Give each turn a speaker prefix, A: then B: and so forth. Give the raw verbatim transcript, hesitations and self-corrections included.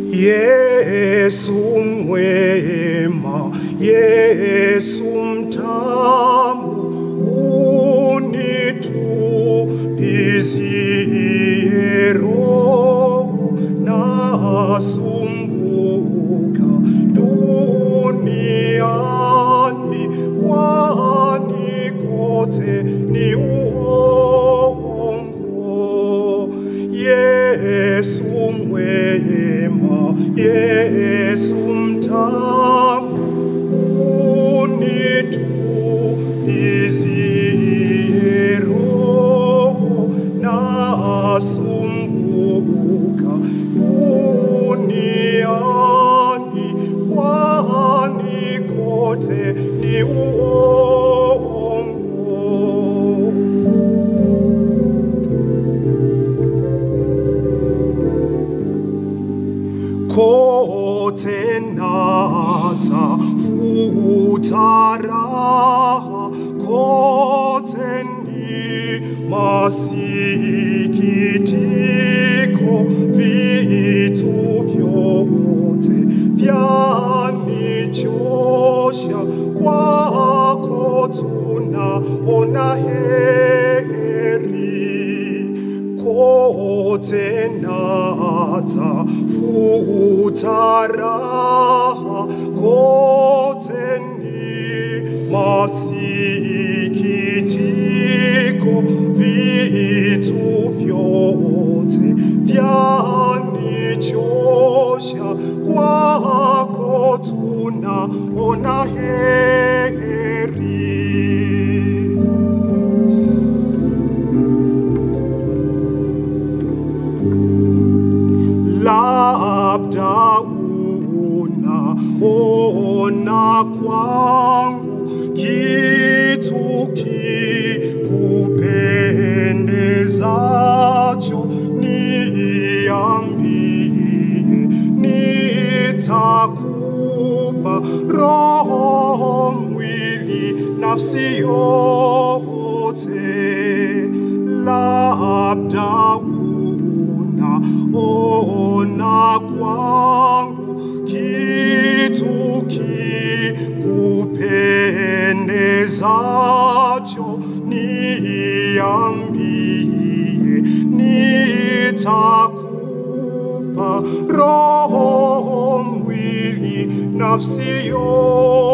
A: Yesu mwema, Yesu mtamu, unitulizie roho nasumbuka duniani, kwani kote ni uongo. Yesu mwema, Yesu mtamu, unitulizie roho nasumbuka duniani, kwani kote ni uongo. Kote natafuta raha, kote ni masikitiko, vitu vyote vyanichosha, kwako tunaona heri. Kote natafuta raha, kote ni masikitiko, vitu vyote vyanichosha, kwako tunaona heri. Labda unaona kwangu kitu kikupendezacho, niambie, nitakupa roho, mwili, nafsi yote. Labda ona kwangu kitu kikupendezacho, niambie, nitakupa roho, mwili, nafsi yote.